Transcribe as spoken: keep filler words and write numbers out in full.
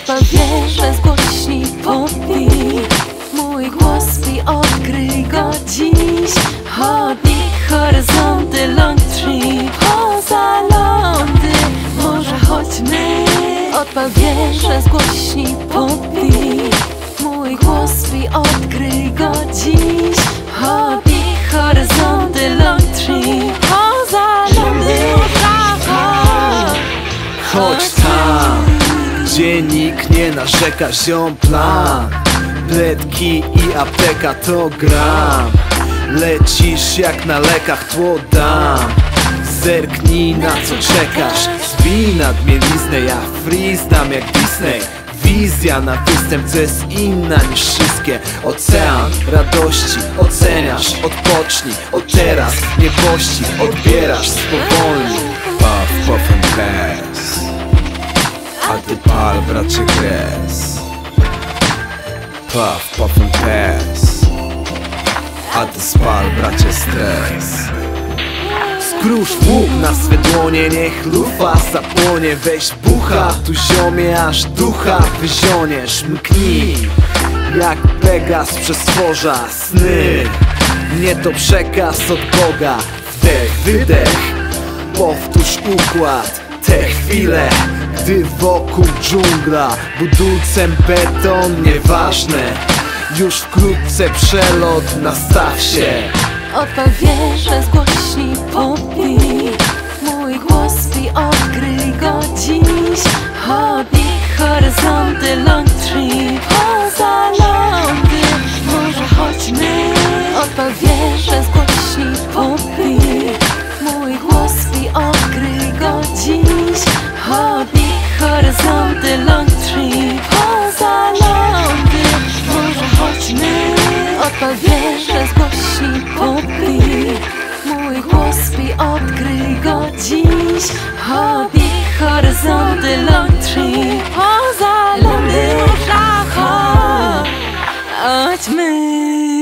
Odpowierzę, zgłośnij, popij. Mój głos pi, odkryj go dziś. Chodnik, horyzonty, long trip. Poza lądy, może chodźmy. Odpowierzę, zgłośnij, popij. Mój głos pi, odkryj go dziś. Chodnik, horyzonty, long trip. Poza lądy, chodź tam, gdzie nikt nie narzeka, ziom plan. Bledki i apteka to gram. Lecisz jak na lekach, tło dam. Zerknij, na co czekasz. Zbij nadmieniznę, ja freeze dam jak Disney. Wizja na występ, co jest inna niż wszystkie. Ocean radości oceniasz. Odpocznij, od teraz nie pościg, odbierasz spowolni. Puff, puff and pass, a ty pal, bracie, kres. Puff, puff and pass, a ty spal, bracie, stres. Skróż łuk na swe dłonie, niech lufa zapłonie. Weź bucha, tu ziomie, aż ducha wyzioniesz. Mknij, jak Pegas przestworza sny. Nie to przekaz od Boga. Wdech, wydech, powtórz układ. Te chwile, gdy wokół dżungla. Budulcem beton, nieważne. Już wkrótce przelot, nastaw się. Odpowierzę, zgłośnij, popij. Mój głos pi, odkryj go dziś. Chodnik, horyzonty, long trip. Poza lądy, może chodźmy. Odpowierzę, zgłośnij, popij. Mój głos pi, odkryj go dziś. Chodnik, horyzonty, long trip. Poza lądy, może chodźmy. Odpowierzę, zgłośnij, popij. Mój głos pi, odkryj go dziś. Chodnik, horyzonty, long trip. Poza lądy, chodźmy.